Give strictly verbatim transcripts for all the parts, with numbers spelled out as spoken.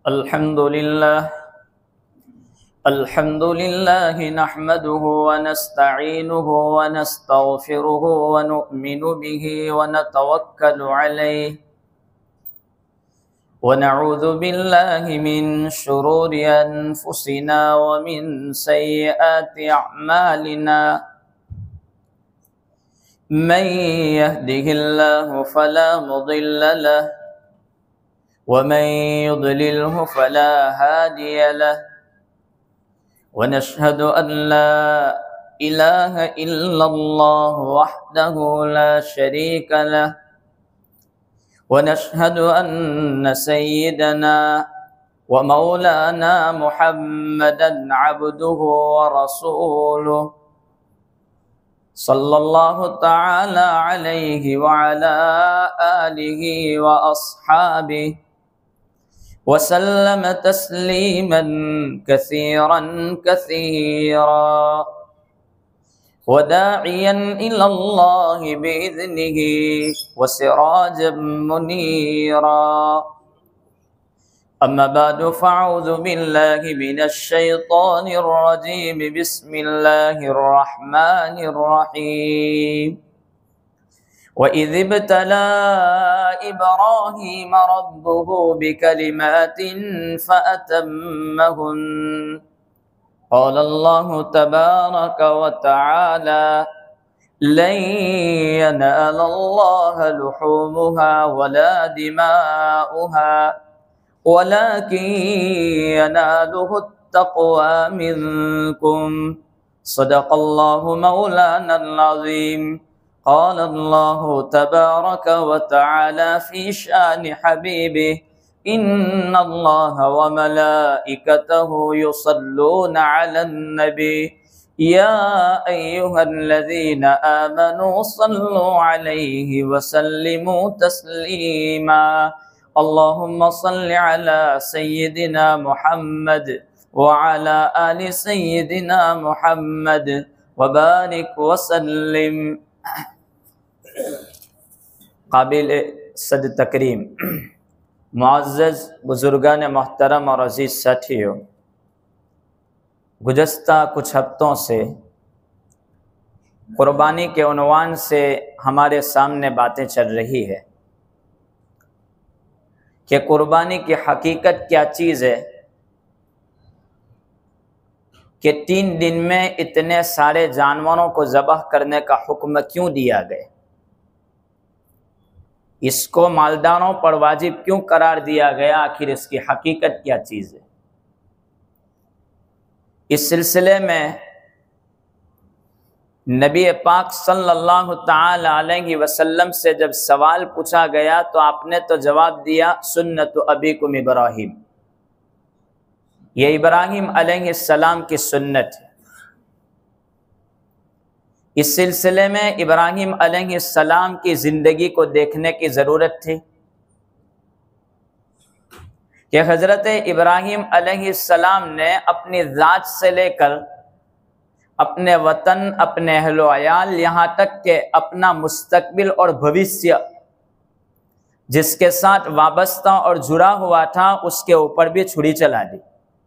الحمد لله الحمد لله نحمده ونستعينه ونستغفره ونؤمن به ونتوكل عليه ونعوذ بالله من شرور أنفسنا ومن سيئات أعمالنا من يهده الله فلا مضل له ومن يضلله فلا هادي له ونشهد أن لا إله إلا الله وحده لا شريك له ونشهد أن سيدنا ومولانا محمدا عبده ورسوله صلى الله تعالى عليه وعلى آله وأصحابه وسلم تسليما كثيرا كثيرا وداعيا إلى الله بإذنه وسراجا منيرا أما بعد فأعوذ بالله من الشيطان الرجيم بسم الله الرحمن الرحيم وإذ ابتلى إبراهيم ربه بكلمات فأتمهن قال الله تبارك وتعالى لن ينال الله لحومها ولا دماؤها ولكن يناله التقوى منكم صدق الله مولانا العظيم قال الله تبارك وتعالى في شأن حبيبه إن الله وملائكته يصلون على النبي يا أيها الذين آمنوا صلوا عليه وسلموا تسليما اللهم صل على سيدنا محمد وعلى آل سيدنا محمد وبارك وسلم قابل صد تکریم معزز بزرگان محترم اور عزیز ساتھیوں، گزشتہ کچھ ہفتوں سے قربانی کے عنوان سے ہمارے سامنے باتیں چل رہی ہے کہ قربانی کی حقیقت کیا چیز ہے کہ تین دن میں اتنے سارے جانوروں کو ذبح کرنے کا حکم کیوں دیا گیا، اس کو مالداروں پر واجب کیوں قرار دیا گیا، آخر اس کی حقیقت کیا چیز ہے۔ اس سلسلے میں نبی پاک صلی اللہ تعالی علیہ وسلم سے جب سوال پوچھا گیا تو آپ نے تو جواب دیا سنت ابیکم ابراہیم، یہ ابراہیم علیہ السلام کی سنت ہے۔ اس سلسلے میں ابراہیم علیہ السلام کی زندگی کو دیکھنے کی ضرورت تھی کہ حضرت ابراہیم علیہ السلام نے اپنی ذات سے لے کر اپنے وطن، اپنے اہل و عیال، یہاں تک کہ اپنا مستقبل اور بھوشیہ جس کے ساتھ وابستہ اور جڑا ہوا تھا اس کے اوپر بھی چھری چلا دی،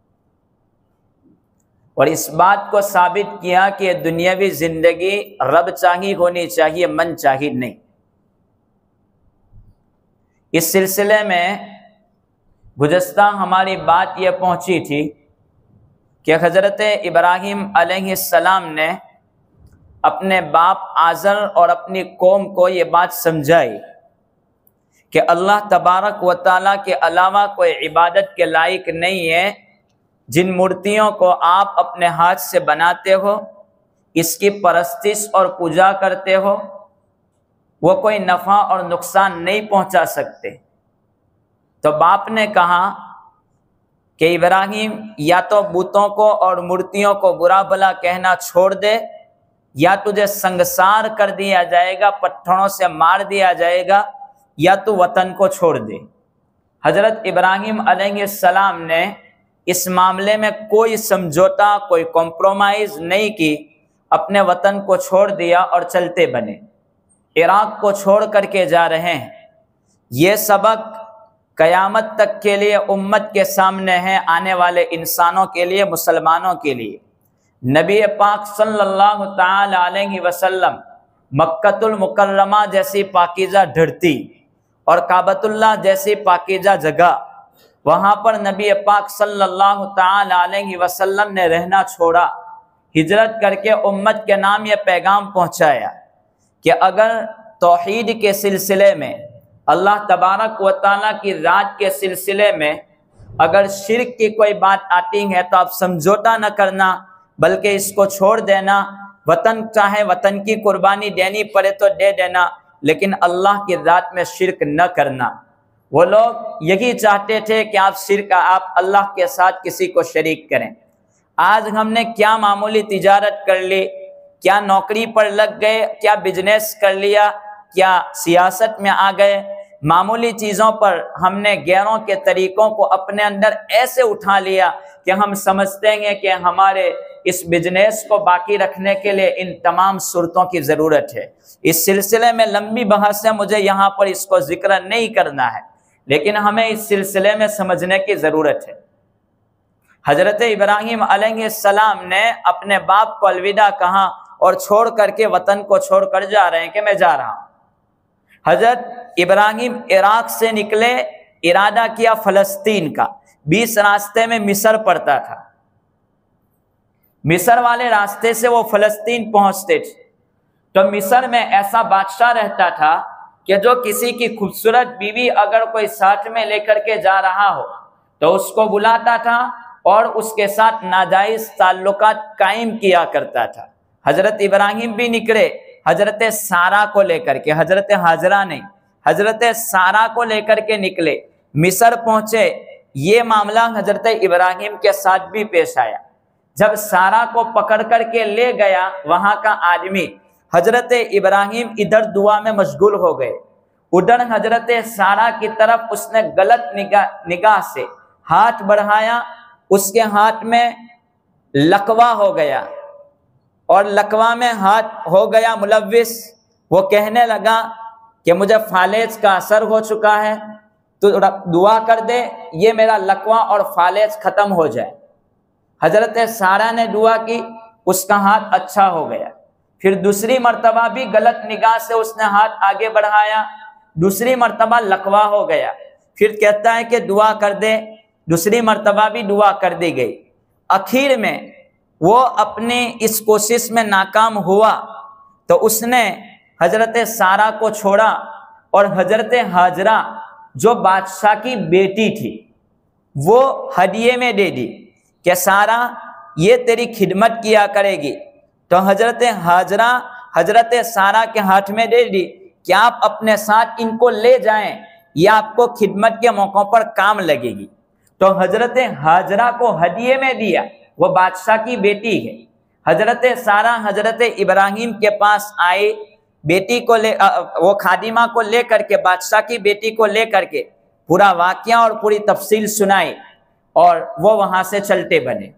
اور اس بات کو ثابت کیا کہ یہ دنیاوی زندگی رب چاہی ہونی چاہیے، من چاہی نہیں۔ اس سلسلے میں گزشتہ ہماری بات یہ پہنچی تھی کہ حضرت ابراہیم علیہ السلام نے اپنے باپ آزر اور اپنی قوم کو یہ بات سمجھائی کہ اللہ تبارک و تعالیٰ کے علاوہ کوئی عبادت کے لائق نہیں ہے، جن مورتیوں کو آپ اپنے ہاتھ سے بناتے ہو، اس کی پرستش اور پوجا کرتے ہو، وہ کوئی نفع اور نقصان نہیں پہنچا سکتے۔ تو باپ نے کہا کہ ابراہیم یا تو بتوں کو اور مورتیوں کو برا بھلا کہنا چھوڑ دے، یا تجھے سنگسار کر دیا جائے گا، پتھروں سے مار دیا جائے گا، یا تو وطن کو چھوڑ دے۔ حضرت ابراہیم علیہ السلام نے اس معاملے میں کوئی سمجھوتا، کوئی کمپرومائز نہیں کی، اپنے وطن کو چھوڑ دیا اور چلتے بنے۔ عراق کو چھوڑ کر کے جا رہے ہیں۔ یہ سبق قیامت تک کے لیے امت کے سامنے ہے، آنے والے انسانوں کے لیے، مسلمانوں کے لیے۔ نبی پاک صلی اللہ تعالی علیہ وسلم مکۃ المکرمہ جیسی پاکیزہ دھرتی اور کعبۃ اللہ جیسی پاکیزہ جگہ، وہاں پر نبی پاک صلی اللہ تعالی علیہ وسلم نے رہنا چھوڑا، ہجرت کر کے امت کے نام یہ پیغام پہنچایا کہ اگر توحید کے سلسلے میں، اللہ تبارک و تعالیٰ کی ذات کے سلسلے میں اگر شرک کی کوئی بات آتی ہے تو آپ سمجھوتا نہ کرنا، بلکہ اس کو چھوڑ دینا۔ وطن چاہے وطن کی قربانی دینی پڑے تو دے دینا، لیکن اللہ کی ذات میں شرک نہ کرنا۔ وہ لوگ یہی چاہتے تھے کہ آپ شرک آپ اللہ کے ساتھ کسی کو شریک کریں۔ آج ہم نے کیا معمولی تجارت کر لی، کیا نوکری پر لگ گئے، کیا بزنس کر لیا، کیا سیاست میں آ گئے، معمولی چیزوں پر ہم نے غیروں کے طریقوں کو اپنے اندر ایسے اٹھا لیا کہ ہم سمجھتے ہیں کہ ہمارے اس بزنس کو باقی رکھنے کے لیے ان تمام صورتوں کی ضرورت ہے۔ اس سلسلے میں لمبی بحث ہے، مجھے یہاں پر اس کو ذکر نہیں کرنا ہے، لیکن ہمیں اس سلسلے میں سمجھنے کی ضرورت ہے۔ حضرت ابراہیم علیہ السلام نے اپنے باپ کو الوداع کہا اور چھوڑ کر کے وطن کو چھوڑ کر جا رہے ہیں کہ میں جا رہا ہوں۔ حضرت ابراہیم عراق سے نکلے، ارادہ کیا فلسطین کا، بیس راستے میں مصر پڑتا تھا، مصر والے راستے سے وہ فلسطین پہنچتے تھے۔ تو مصر میں ایسا بادشاہ رہتا تھا کہ جو کسی کی خوبصورت بیوی اگر کوئی ساتھ میں لے کر کے جا رہا ہو تو اس کو بلاتا تھا اور اس کے ساتھ ناجائز تعلقات قائم کیا کرتا تھا۔ حضرت ابراہیم بھی نکلے حضرت سارہ کو لے کر کے، حضرت ہاجرہ نہیں، حضرت سارہ کو لے کر کے نکلے، مصر پہنچے۔ یہ معاملہ حضرت ابراہیم کے ساتھ بھی پیش آیا۔ جب سارہ کو پکڑ کر کے لے گیا وہاں کا آدمی، حضرت ابراہیم ادھر دعا میں مشغول ہو گئے، ادھر حضرت سارہ کی طرف اس نے غلط نگاہ نگاہ سے ہاتھ بڑھایا، اس کے ہاتھ میں لقوہ ہو گیا، اور لقوہ میں ہاتھ ہو گیا ملوث۔ وہ کہنے لگا کہ مجھے فالج کا اثر ہو چکا ہے، تو دعا کر دے یہ میرا لقوہ اور فالج ختم ہو جائے۔ حضرت سارہ نے دعا کی، اس کا ہاتھ اچھا ہو گیا۔ پھر دوسری مرتبہ بھی غلط نگاہ سے اس نے ہاتھ آگے بڑھایا، دوسری مرتبہ لقوہ ہو گیا۔ پھر کہتا ہے کہ دعا کر دے، دوسری مرتبہ بھی دعا کر دی گئی۔ آخر میں وہ اپنی اس کوشش میں ناکام ہوا تو اس نے حضرت سارہ کو چھوڑا اور حضرت ہاجرہ جو بادشاہ کی بیٹی تھی وہ ہدیے میں دے دی کہ سارہ یہ تیری خدمت کیا کرے گی۔ تو حضرت ہاجرہ حضرت سارہ کے ہاتھ میں دے دی کہ آپ اپنے ساتھ ان کو لے جائیں، یہ آپ کو خدمت کے موقعوں پر کام لگے گی۔ تو حضرت ہاجرہ کو ہدیے میں دیا، وہ بادشاہ کی بیٹی ہے۔ حضرت سارہ حضرت ابراہیم کے پاس آئی، بیٹی کو لے وہ خادمہ کو لے کر کے، بادشاہ کی بیٹی کو لے کر کے پورا واقعہ اور پوری تفصیل سنائی، اور وہ وہاں سے چلتے بنے۔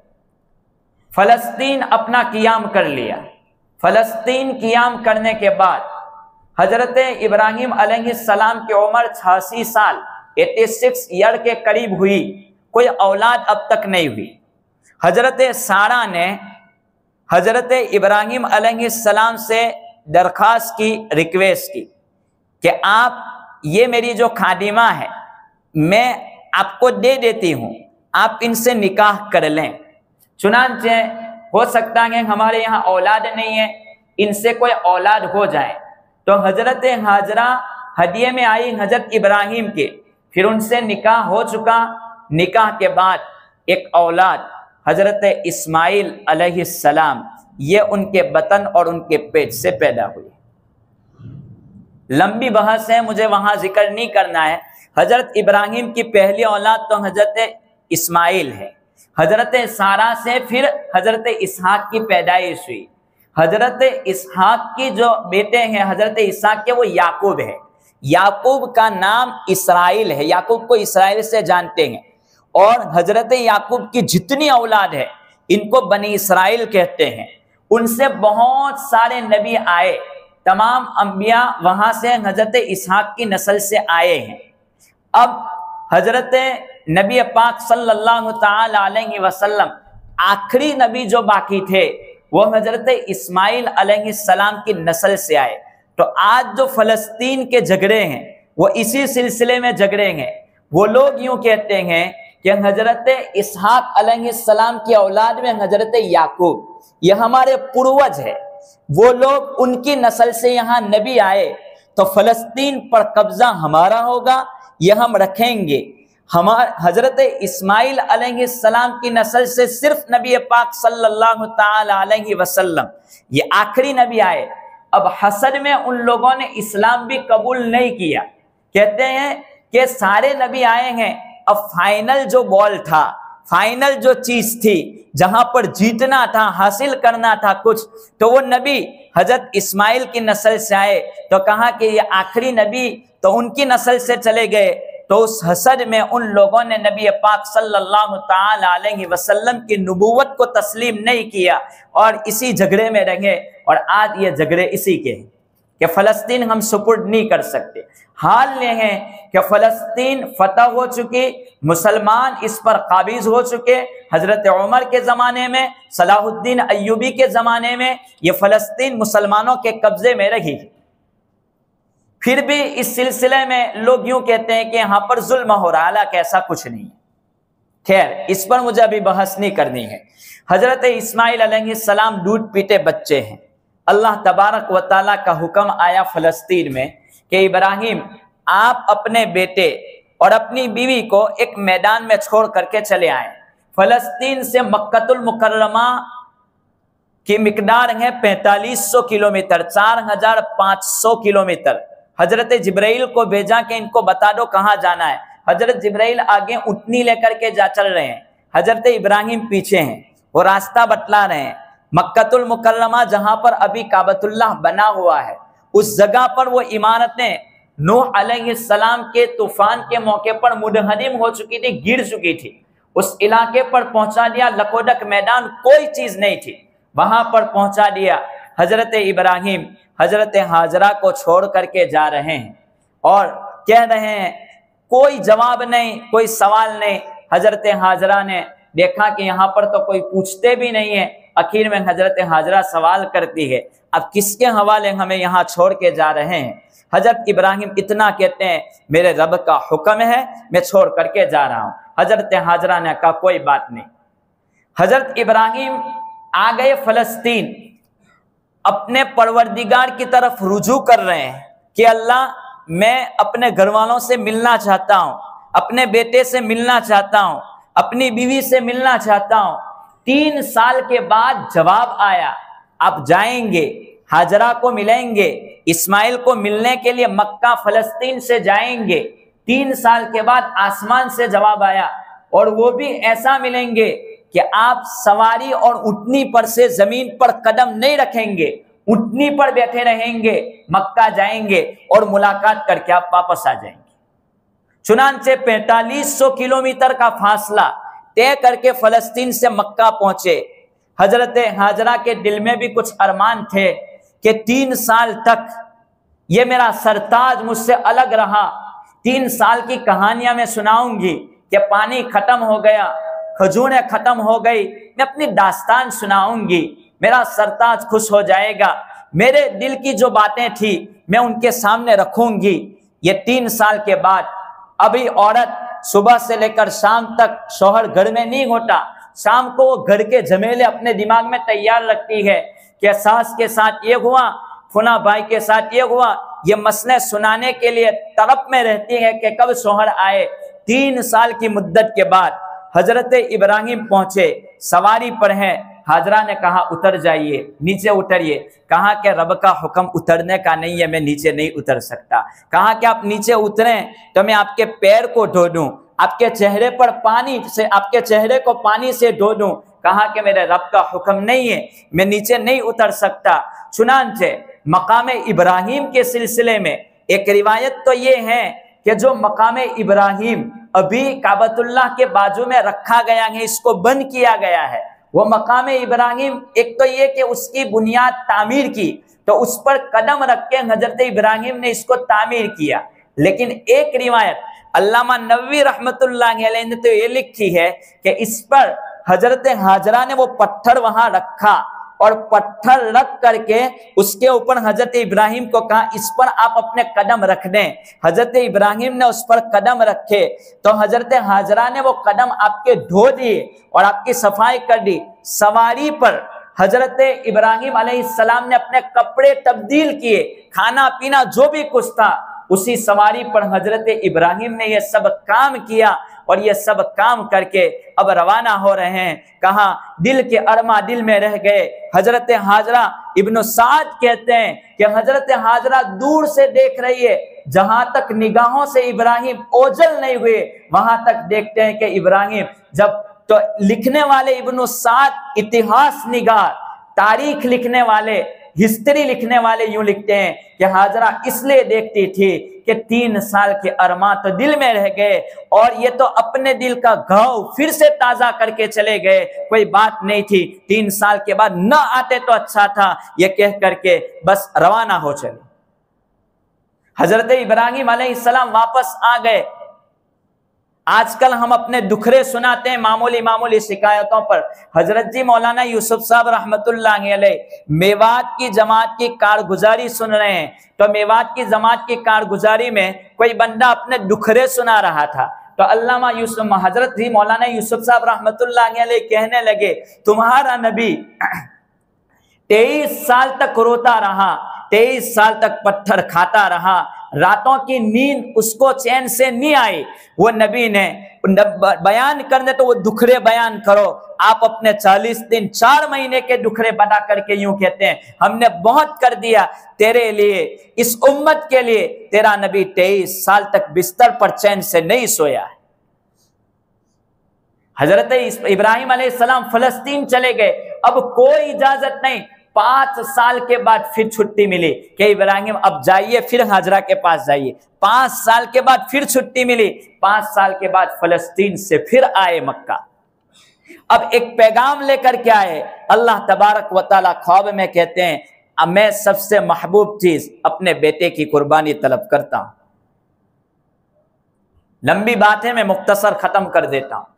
فلسطین اپنا قیام کر لیا۔ فلسطین قیام کرنے کے بعد حضرت ابراہیم علیہ السلام کی عمر چھیاسی سال، چھیاسی ایئر کے قریب ہوئی، کوئی اولاد اب تک نہیں ہوئی۔ حضرت سارہ نے حضرت ابراہیم علیہ السلام سے درخواست کی، ریکویسٹ کی کہ آپ یہ میری جو خادمہ ہے میں آپ کو دے دیتی ہوں، آپ ان سے نکاح کر لیں۔ چنانچہ ہو سکتا ہے ہمارے یہاں اولاد نہیں ہے، ان سے کوئی اولاد ہو جائے۔ تو حضرت ہاجرہ ہدیے میں آئی حضرت ابراہیم کے، پھر ان سے نکاح ہو چکا۔ نکاح کے بعد ایک اولاد حضرت اسماعیل علیہ السلام، یہ ان کے بطن اور ان کے پیٹ سے پیدا ہوئی۔ لمبی بحث ہے، مجھے وہاں ذکر نہیں کرنا ہے۔ حضرت ابراہیم کی پہلی اولاد تو حضرت اسماعیل ہے۔ حضرت سارہ سے پھر حضرت اسحاق کی پیدائش ہوئی۔ حضرت اسحاق کی جو بیٹے ہیں حضرت اسحاق کے، وہ یعقوب ہے۔ یعقوب کا نام اسرائیل ہے، یعقوب کو اسرائیل سے جانتے ہیں، اور حضرت یعقوب کی جتنی اولاد ہے ان کو بنی اسرائیل کہتے ہیں۔ ان سے بہت سارے نبی آئے، تمام انبیاء وہاں سے حضرت اسحاق کی نسل سے آئے ہیں۔ اب حضرت نبی پاک صلی اللہ تعالی علیہ وسلم آخری نبی جو باقی تھے وہ حضرت اسماعیل علیہ السلام کی نسل سے آئے۔ تو آج جو فلسطین کے جھگڑے ہیں وہ اسی سلسلے میں جھگڑے ہیں۔ وہ لوگ یوں کہتے ہیں کہ حضرت اسحاق علیہ السلام کی اولاد میں حضرت یعقوب یہ ہمارے پروج ہے، وہ لوگ ان کی نسل سے یہاں نبی آئے، تو فلسطین پر قبضہ ہمارا ہوگا، یہ ہم رکھیں گے۔ ہمارے حضرت اسماعیل علیہ السلام کی نسل سے صرف نبی پاک صلی اللہ تعالی علیہ وسلم یہ آخری نبی آئے۔ اب حسد میں ان لوگوں نے اسلام بھی قبول نہیں کیا، کہتے ہیں کہ سارے نبی آئے ہیں، اب فائنل جو بال تھا، فائنل جو چیز تھی جہاں پر جیتنا تھا، حاصل کرنا تھا کچھ، تو وہ نبی حضرت اسماعیل کی نسل سے آئے، تو کہا کہ یہ آخری نبی تو ان کی نسل سے چلے گئے۔ تو اس حسد میں ان لوگوں نے نبی پاک صلی اللہ تعالی علیہ وسلم کی نبوت کو تسلیم نہیں کیا اور اسی جھگڑے میں رہے، اور آج یہ جھگڑے اسی کے ہیں کہ فلسطین ہم سپرد نہیں کر سکتے۔ حال یہ ہے کہ فلسطین فتح ہو چکی، مسلمان اس پر قابض ہو چکے۔ حضرت عمر کے زمانے میں، صلاح الدین ایوبی کے زمانے میں یہ فلسطین مسلمانوں کے قبضے میں رہی، پھر بھی اس سلسلے میں لوگ یوں کہتے ہیں کہ یہاں پر ظلم ہو رہا، حالانکہ ایسا کچھ نہیں ہے۔ خیر، اس پر مجھے ابھی بحث نہیں کرنی ہے۔ حضرت اسماعیل علیہ السلام دودھ پیتے بچے ہیں، اللہ تبارک و تعالیٰ کا حکم آیا فلسطین میں کہ ابراہیم آپ اپنے بیٹے اور اپنی بیوی کو ایک میدان میں چھوڑ کر کے چلے آئیں۔ فلسطین سے مکۃ المکرمہ کی مقدار ہے پینتالیس سو کلومیٹر، چار ہزار پانچ سو کلومیٹر۔ حضرت جبرائیل کو بھیجا کہ ان کو بتا دو کہاں جانا ہے۔ حضرت جبرائیل آگے اونٹنی لے کر کے جا چل رہے ہیں، حضرت ابراہیم پیچھے ہیں، وہ راستہ بتلا رہے ہیں۔ مکۃ المکرمہ جہاں پر ابھی کعبۃ اللہ بنا ہوا ہے، اس جگہ پر وہ عمارتیں نوح علیہ السلام کے طوفان کے موقع پر منہدم ہو چکی تھی، گر چکی تھی۔ اس علاقے پر پہنچا دیا، لکودک میدان، کوئی چیز نہیں تھی، وہاں پر پہنچا دیا۔ حضرت ابراہیم حضرت ہاجرہ کو چھوڑ کر کے جا رہے ہیں اور کہہ رہے ہیں، کوئی جواب نہیں، کوئی سوال نہیں۔ حضرت ہاجرہ نے دیکھا کہ یہاں پر تو کوئی پوچھتے بھی نہیں ہے، آخر میں حضرت ہاجرہ سوال کرتی ہے، اب کس کے حوالے ہمیں یہاں چھوڑ کے جا رہے ہیں؟ حضرت ابراہیم اتنا کہتے ہیں، میرے رب کا حکم ہے، میں چھوڑ کر کے جا رہا ہوں۔ حضرت ہاجرہ نے کہا کوئی بات نہیں۔ حضرت ابراہیم آ گئے فلسطین، اپنے پروردگار کی طرف رجوع کر رہے ہیں کہ اللہ میں اپنے گھر والوں سے ملنا چاہتا ہوں، اپنے بیٹے سے ملنا چاہتا ہوں، اپنی بیوی سے ملنا چاہتا ہوں۔ تین سال کے بعد جواب آیا، آپ جائیں گے، ہاجرہ کو ملیں گے، اسماعیل کو ملنے کے لیے مکہ فلسطین سے جائیں گے۔ تین سال کے بعد آسمان سے جواب آیا، اور وہ بھی ایسا ملیں گے کہ آپ سواری اور اونٹنی پر سے زمین پر قدم نہیں رکھیں گے، اونٹنی پر بیٹھے رہیں گے، مکہ جائیں گے اور ملاقات کر کے آپ واپس آ جائیں گے۔ چنانچہ پینتالیس سو کلومیٹر کا فاصلہ طے کر کے فلسطین سے مکہ پہنچے۔ حضرت ہاجرہ کے دل میں بھی کچھ ارمان تھے کہ تین سال تک یہ میرا سرتاج مجھ سے الگ رہا، تین سال کی کہانیاں میں سناؤں گی کہ پانی ختم ہو گیا، کھجوریں ختم ہو گئی، میں اپنی داستان سناؤں گی، میرا سرتاج خوش ہو جائے گا، میرے دل کی جو باتیں تھی میں ان کے سامنے رکھوں گی۔ یہ تین سال کے بعد ابھی عورت صبح سے لے کر شام تک شوہر گھر میں نہیں ہوتا، شام کو وہ گھر کے جھمیلے اپنے دماغ میں تیار رکھتی ہے کہ ساس کے ساتھ یہ ہوا، فلاں بھائی کے ساتھ یہ ہوا، یہ مسئلے سنانے کے لیے طرف میں رہتی ہے کہ کب شوہر آئے۔ تین سال کی مدت کے بعد حضرت ابراہیم پہنچے، سواری پر ہیں۔ ہاجرہ نے کہا اتر جائیے، نیچے اتریے۔ کہا کہ رب کا حکم اترنے کا نہیں ہے، میں نیچے نہیں اتر سکتا۔ کہا کہ آپ نیچے اتریں تو میں آپ کے پیر کو دھو دوں، آپ کے چہرے پر پانی سے آپ کے چہرے کو پانی سے دھو دوں۔ کہا کہ میرے رب کا حکم نہیں ہے، میں نیچے نہیں اتر سکتا۔ چنانچہ مقام ابراہیم کے سلسلے میں ایک روایت تو یہ ہے کہ جو مقام ابراہیم ابھی کعبۃ اللہ کے بازو میں رکھا گیا ہے، اس کو بند کیا گیا ہے، وہ مقام ابراہیم ایک تو یہ کہ اس کی بنیاد تعمیر کی، تو اس پر قدم رکھ کے حضرت ابراہیم نے اس کو تعمیر کیا۔ لیکن ایک روایت علامہ نووی رحمت اللہ علیہ نے تو یہ لکھی ہے کہ اس پر حضرت ہاجرہ نے وہ پتھر وہاں رکھا اور پتھر رکھ کر کے اس کے اوپر حضرت ابراہیم کو کہا اس پر آپ اپنے قدم رکھ دیں. حضرت ابراہیم نے اس پر قدم رکھے تو حضرت ہاجرہ نے وہ قدم آپ کے دھو دیے اور آپ کی صفائی کر دی. سواری پر حضرت ابراہیم علیہ السلام نے اپنے کپڑے تبدیل کیے، کھانا پینا جو بھی کچھ تھا اسی سواری پر حضرت ابراہیم نے یہ سب کام کیا اور یہ سب کام کر کے اب روانہ ہو رہے ہیں. کہاں دل کے ارما دل میں رہ گئے. حضرت ہاجرہ ابن سعد کہتے ہیں کہ حضرت ہاجرہ دور سے دیکھ رہی ہے، جہاں تک نگاہوں سے ابراہیم اوجل نہیں ہوئے وہاں تک دیکھتے ہیں کہ ابراہیم جب تو لکھنے والے ابن سعد اتہاس نگار، تاریخ لکھنے والے، ہسٹری لکھنے والے یوں لکھتے ہیں کہ ہاجرہ اس لیے دیکھتی تھی کہ تین سال کے ارمان تو دل میں رہ گئے اور یہ تو اپنے دل کا گھاؤ پھر سے تازہ کر کے چلے گئے، کوئی بات نہیں تھی، تین سال کے بعد نہ آتے تو اچھا تھا، یہ کہہ کر کے بس روانہ ہو چلے. حضرت ابراہیم علیہ السلام واپس آ گئے. آج کل ہم اپنے دکھرے سناتے ہیں معمولی معمولی شکایتوں پر. حضرت جی مولانا یوسف صاحب رحمت اللہ علیہ میوات کی جماعت کی کارگزاری سن رہے ہیں تو میوات کی جماعت کی کارگزاری میں کوئی بندہ اپنے دکھرے سنا رہا تھا تو علامہ یوسف حضرت جی مولانا یوسف صاحب رحمت اللہ علیہ کہنے لگے تمہارا نبی تیئیس سال تک روتا رہا، تیئیس سال تک پتھر کھاتا رہا، راتوں کی نیند اس کو چین سے نہیں آئی. وہ نبی نے بیان کرنے تو وہ دکھرے بیان کرو. آپ اپنے چالیس دن چار مہینے کے دکھرے بنا کر کے یوں کہتے ہیں ہم نے بہت کر دیا تیرے لیے، اس امت کے لیے. تیرا نبی تیئیس سال تک بستر پر چین سے نہیں سویا ہے. حضرت ابراہیم علیہ السلام فلسطین چلے گئے، اب کوئی اجازت نہیں. پانچ سال کے بعد پھر چھٹی ملی کہ ابراہیم اب جائیے پھر ہاجرہ کے پاس جائیے. پانچ سال کے بعد پھر چھٹی ملی، پانچ سال کے بعد فلسطین سے پھر آئے مکہ. اب ایک پیغام لے کر کے آئے. اللہ تبارک و تعالیٰ خواب میں کہتے ہیں اب میں سب سے محبوب چیز اپنے بیٹے کی قربانی طلب کرتا ہوں. لمبی باتیں میں مختصر ختم کر دیتا ہوں.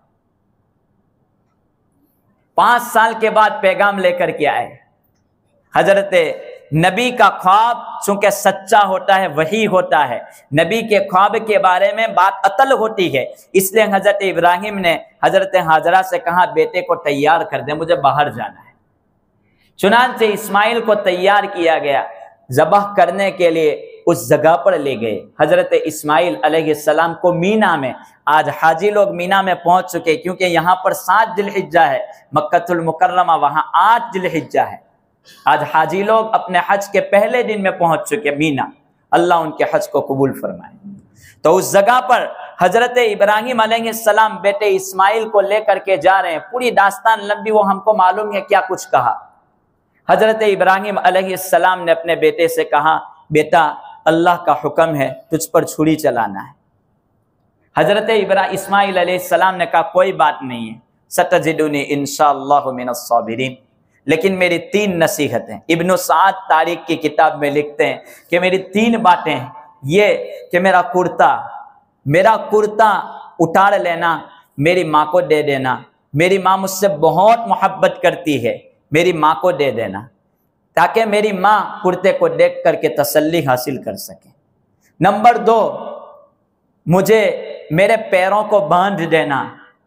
پانچ سال کے بعد پیغام لے کر کے آئے. حضرت نبی کا خواب چونکہ سچا ہوتا ہے وہی ہوتا ہے، نبی کے خواب کے بارے میں بات عطل ہوتی ہے، اس لیے حضرت ابراہیم نے حضرت ہاجرہ سے کہا بیٹے کو تیار کر دیں مجھے باہر جانا ہے. چنانچہ اسماعیل کو تیار کیا گیا، ذبح کرنے کے لیے اس جگہ پر لے گئے. حضرت اسماعیل علیہ السلام کو مینا میں، آج حاجی لوگ مینا میں پہنچ چکے کیونکہ یہاں پر سات ذی الحجہ ہے، مکہ المکرمہ وہاں آٹھ ذی الحجہ ہے. آج حاجی لوگ اپنے حج کے پہلے دن میں پہنچ چکے مینا. اللہ ان کے حج کو قبول فرمائے. تو اس جگہ پر حضرت ابراہیم علیہ السلام بیٹے اسماعیل کو لے کر کے جا رہے ہیں. پوری داستان لمبی، وہ ہم کو معلوم ہے کیا کچھ کہا. حضرت ابراہیم علیہ السلام نے اپنے بیٹے سے کہا بیٹا اللہ کا حکم ہے تجھ پر چھری چلانا ہے. حضرت ابراہیم اسماعیل علیہ السلام نے کہا کوئی بات نہیں ہے، ستجدنی انشاءاللہ من الصابرین. لیکن میری تین نصیحتیں، ابن سعد تاریخ کی کتاب میں لکھتے ہیں کہ میری تین باتیں، یہ کہ میرا کرتا میرا کرتا اٹھار لینا، میری ماں کو دے دینا. میری ماں مجھ سے بہت محبت کرتی ہے، میری ماں کو دے دینا تاکہ میری ماں کرتے کو دیکھ کر کے تسلی حاصل کر سکے. نمبر دو، مجھے میرے پیروں کو باندھ دینا.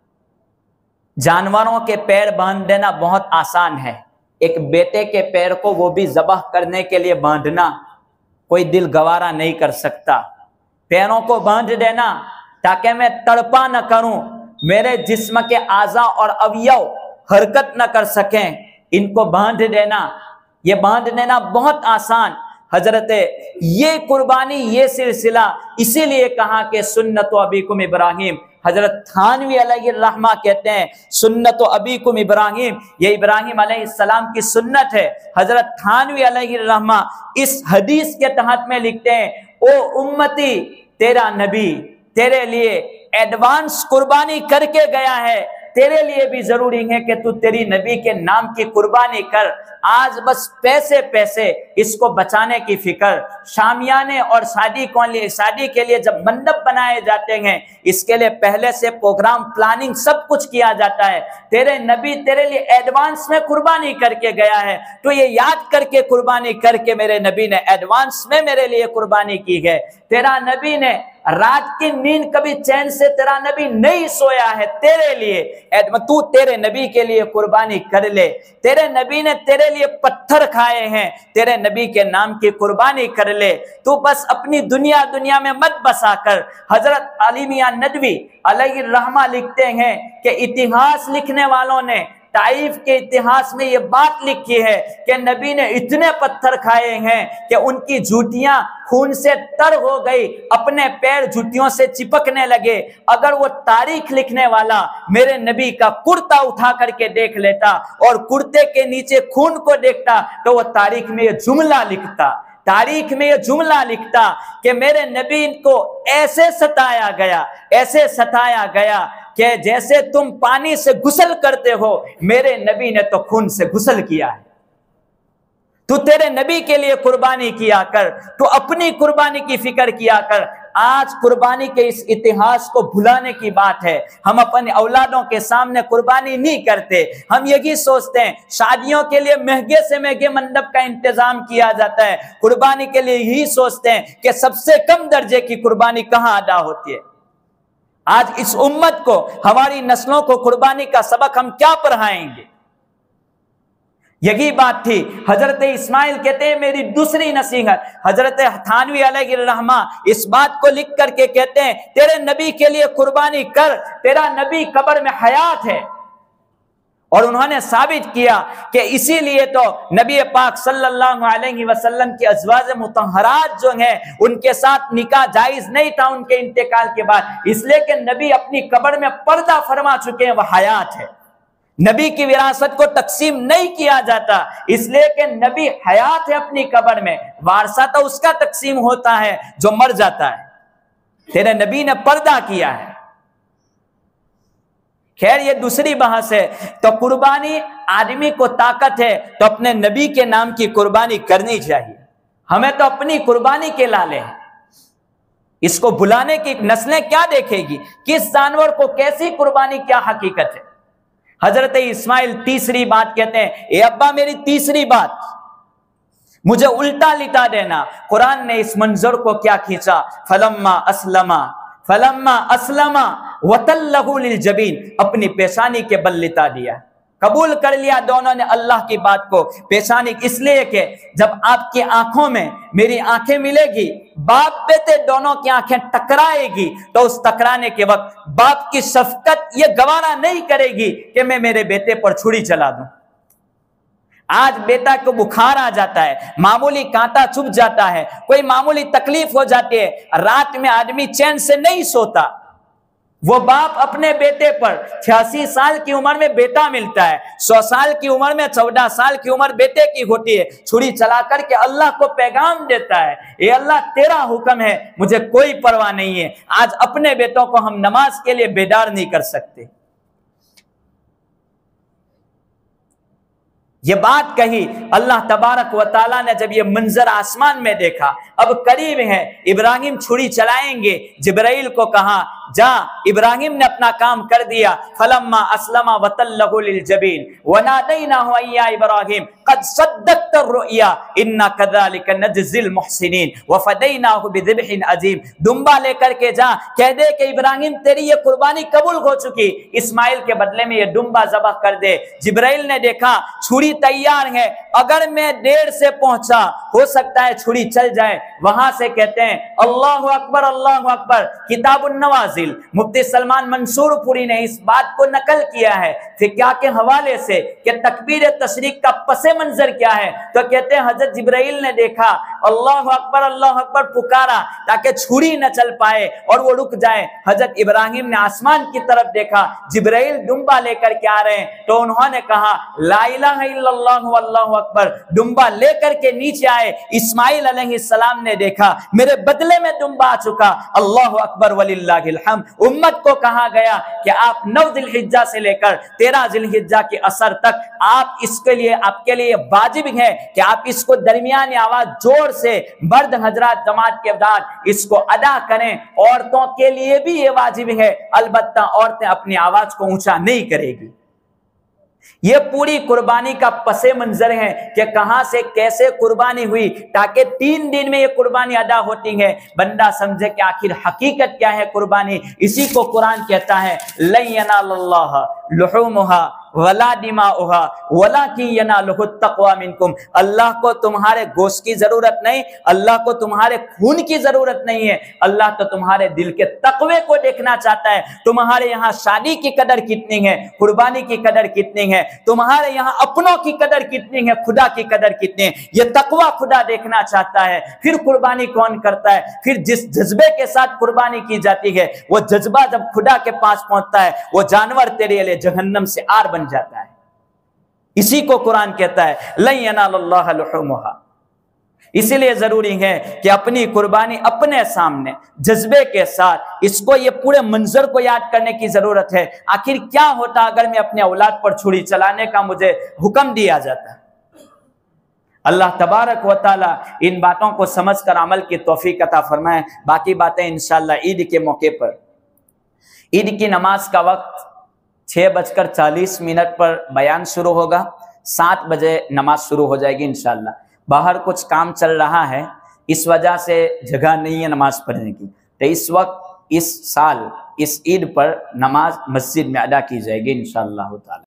جانوروں کے پیر باندھ دینا بہت آسان ہے، ایک بیٹے کے پیر کو وہ بھی ذبح کرنے کے لیے باندھنا کوئی دل گوارا نہیں کر سکتا. پیروں کو باندھ دینا تاکہ میں تڑپا نہ کروں، میرے جسم کے اعضاء اور اویو حرکت نہ کر سکیں، ان کو باندھ دینا. یہ باندھ دینا بہت آسان. حضرت یہ قربانی، یہ سلسلہ اسی لیے کہا کہ سنت ابیکم ابراہیم. حضرت تھانوی علیہ الرحمہ کہتے ہیں سنت ابیکم ابراہیم، یہ ابراہیم علیہ السلام کی سنت ہے. حضرت تھانوی علیہ الرحمہ اس حدیث کے تحت میں لکھتے ہیں او امتی تیرا نبی تیرے لیے ایڈوانس قربانی کر کے گیا ہے، تیرے لیے بھی ضروری ہے کہ تو تیری نبی کے نام کی قربانی کر۔ آج بس پیسے پیسے اس کو بچانے کی فکر، شامیانے اور شادی کو شادی کے لیے جب منڈپ بنائے جاتے ہیں اس کے لیے پہلے سے پروگرام پلاننگ سب کچھ کیا جاتا ہے۔ تیرے نبی تیرے لیے ایڈوانس میں قربانی کر کے گیا ہے، تو یہ یاد کر کے قربانی کر کے میرے نبی نے ایڈوانس میں میرے لیے قربانی کی ہے۔ تیرا نبی نے رات کی نیند کبھی چین سے تیرا نبی نہیں سویا ہے تیرے لیے، تو تیرے نبی کے لیے قربانی کر لے۔ تیرے نبی نے تیرے لیے پتھر کھائے ہیں، تیرے نبی کے نام کی قربانی کر لے۔ تو بس اپنی دنیا دنیا میں مت بسا کر۔ حضرت علی میاں ندوی علیہ الرحمہ لکھتے ہیں کہ اتہاس لکھنے والوں نے طائف کے اتہاس میں یہ بات لکھی ہے کہ نبی نے اتنے پتھر کھائے ہیں کہ ان کی جوتیاں خون سے تر ہو گئی، اپنے پیر جوتیوں سے چپکنے لگے۔ اگر وہ تاریخ لکھنے والا میرے نبی کا کرتا اٹھا کر کے دیکھ لیتا اور کرتے کے نیچے خون کو دیکھتا تو وہ تاریخ میں یہ جملہ لکھتا تاریخ میں یہ جملہ لکھتا کہ میرے نبی کو ایسے ستایا گیا ایسے ستایا گیا کہ جیسے تم پانی سے غسل کرتے ہو، میرے نبی نے تو خون سے غسل کیا ہے۔ تو تیرے نبی کے لیے قربانی کیا کر، تو اپنی قربانی کی فکر کیا کر۔ آج قربانی کے اس اتہاس کو بھلانے کی بات ہے۔ ہم اپنے اولادوں کے سامنے قربانی نہیں کرتے، ہم یہی سوچتے ہیں شادیوں کے لیے مہنگے سے مہنگے منڈپ کا انتظام کیا جاتا ہے، قربانی کے لیے یہی سوچتے ہیں کہ سب سے کم درجے کی قربانی کہاں ادا ہوتی ہے۔ آج اس امت کو، ہماری نسلوں کو قربانی کا سبق ہم کیا پڑھائیں گے؟ یہی بات تھی۔ حضرت اسماعیل کہتے ہیں میری دوسری نصیحت، حضرت تھانوی علیہ الرحمہ اس بات کو لکھ کر کے کہتے ہیں تیرے نبی کے لیے قربانی کر، تیرا نبی قبر میں حیات ہے۔ اور انہوں نے ثابت کیا کہ اسی لیے تو نبی پاک صلی اللہ علیہ وسلم کی ازواج مطہرات جو ہیں ان کے ساتھ نکاح جائز نہیں تھا ان کے انتقال کے بعد، اس لیے کہ نبی اپنی قبر میں پردہ فرما چکے ہیں، وہ حیات ہے۔ نبی کی وراثت کو تقسیم نہیں کیا جاتا اس لیے کہ نبی حیات ہے اپنی قبر میں، وارثہ تو اس کا تقسیم ہوتا ہے جو مر جاتا ہے۔ تیرے نبی نے پردہ کیا ہے۔ خیر یہ دوسری بحث ہے۔ تو قربانی، آدمی کو طاقت ہے تو اپنے نبی کے نام کی قربانی کرنی چاہیے۔ ہمیں تو اپنی قربانی کے لالے ہیں، اس کو بھلانے کی نسلیں کیا دیکھے گی؟ کس جانور کو کیسی قربانی، کیا حقیقت ہے؟ حضرت اسماعیل تیسری بات کہتے ہیں اے ابا میری تیسری بات، مجھے الٹا لٹا دینا۔ قرآن نے اس منظر کو کیا کھینچا، فلما اسلما فلما اسلما وتلہ للجبین، اپنی پیشانی کے بل لٹا دیا، قبول کر لیا دونوں نے اللہ کی بات کو۔ پیشانی اس لیے کہ جب آپ کی آنکھوں میں میری آنکھیں ملے گی، باپ بیٹے دونوں کی آنکھیں ٹکرائے گی، تو اس ٹکرانے کے وقت باپ کی شفقت یہ گوارا نہیں کرے گی کہ میں میرے بیٹے پر چھری چلا دوں۔ آج بیٹا کو بخار آ جاتا ہے، معمولی کانٹا چبھ جاتا ہے، کوئی معمولی تکلیف ہو جاتی ہے، رات میں آدمی چین سے نہیں سوتا۔ وہ باپ اپنے بیٹے پر چھیاسی سال کی عمر میں بیٹا ملتا ہے، سو سال کی عمر میں چودہ سال کی عمر بیٹے کی ہوتی ہے، چھری چلا کر کے اللہ کو پیغام دیتا ہے اے اللہ تیرا حکم ہے، مجھے کوئی پرواہ نہیں ہے۔ آج اپنے بیٹوں کو ہم نماز کے لیے بیدار نہیں کر سکتے۔ یہ بات کہی اللہ تبارک و تعالیٰ نے جب یہ منظر آسمان میں دیکھا، اب قریب ہے ابراہیم چھری چلائیں گے، جبرائیل کو کہا جا، ابراہیم نے اپنا کام کر دیا۔ فلما اسلم وتلہ للجبین ونادیناہ ان یا ابراہیم قد صدقت الرؤیا انا کذلک نجزی المحسنین وفدیناہ بذبح عظیم۔ دمبا لے کر کے جا، کہہ دے کہ ابراہیم تیری یہ قربانی قبول ہو چکی، اسماعیل کے بدلے میں یہ دمبا ذبح کر دے۔ جبرائیل نے دیکھا چھری تیار ہے، اگر میں دیر سے پہنچا ہو سکتا ہے چھری چل جائے۔ وہاں سے کہتے ہیں اللہ اکبر اللہ اکبر۔ کتاب النوازل مفتی سلمان منصور پوری نے اس بات کو نقل کیا ہے فقہ کے حوالے سے کہ تکبیر تشریق کا پس منظر کیا ہے، تو کہتے ہیں حضرت جبرائیل نے دیکھا اللہ اکبر اللہ اکبر پکارا تاکہ چھری نہ چل پائے اور وہ رک جائے۔ حضرت ابراہیم نے آسمان کی طرف دیکھا، جبرائیل دمبا لے کر کے آ رہے ہیں، تو انہوں نے کہا لا الہ الا اللہ واللہ اکبر، دمبا لے کر کے نیچے آئے۔ اسماعیل علیہ السلام نے دیکھا میرے بدلے میں دمبا آ چکا، اللہ اکبر وللہ الحمد۔ الحمد امت کو کہا گیا کہ آپ نو ذی الحجہ سے لے کر تیرہ ذی الحجہ کے اثر تک آپ اس کے لیے آپ کے لیے واجب ہے کہ آپ اس کو درمیانی آواز زور سے مرد حضرات جماعت کے بعد اس کو ادا کریں. عورتوں کے لیے بھی یہ واجب ہے، البتہ عورتیں اپنی آواز کو اونچا نہیں کرے گی. یہ پوری قربانی کا پس منظر ہے کہ کہاں سے کیسے قربانی ہوئی، تاکہ تین دن میں یہ قربانی ادا ہوتی ہے، بندہ سمجھے کہ آخر حقیقت کیا ہے قربانی. اسی کو قرآن کہتا ہے لن ینال اللہ لحومها ولا دماؤها ولکن ینالہ التقوی منکم. اللہ کو تمہارے گوشت کی ضرورت نہیں، اللہ کو تمہارے خون کی ضرورت نہیں ہے، اللہ تو تمہارے دل کے تقوی کو دیکھنا چاہتا ہے. تمہارے یہاں شادی کی قدر کتنی ہے، قربانی کی قدر کتنی ہے، تمہارے یہاں اپنوں کی قدر کتنی ہے، خدا کی قدر کتنی ہے، یہ تقوی خدا دیکھنا چاہتا ہے. پھر قربانی کون کرتا ہے؟ پھر جس جذبے کے ساتھ قربانی کی جاتی ہے وہ جذبہ جب خدا کے پاس پہنچتا ہے وہ جانور تیرے لیے جہنم سے آر بن جاتا ہے. اسی کو قرآن کہتا ہے لن ینال اللہ لحومها. اسی لیے ضروری ہے کہ اپنی قربانی اپنے سامنے جذبے کے ساتھ اس کو یہ پورے منظر کو یاد کرنے کی ضرورت ہے. آخر کیا ہوتا اگر میں اپنے اولاد پر چھری چلانے کا مجھے حکم دیا جاتا؟ اللہ تبارک و تعالی ان باتوں کو سمجھ کر عمل کی توفیق عطا فرمائے. باقی باتیں انشاءاللہ عید کے موقع پر. عید کی نماز کا وقت چھ بج کر چالیس منٹ پر بیان شروع ہوگا، سات بجے نماز شروع ہو جائے گی انشاءاللہ. باہر کچھ کام چل رہا ہے، اس وجہ سے جگہ نہیں ہے نماز پڑھنے کی، تو اس وقت اس سال اس عید پر نماز مسجد میں ادا کی جائے گی انشاءاللہ تعالی.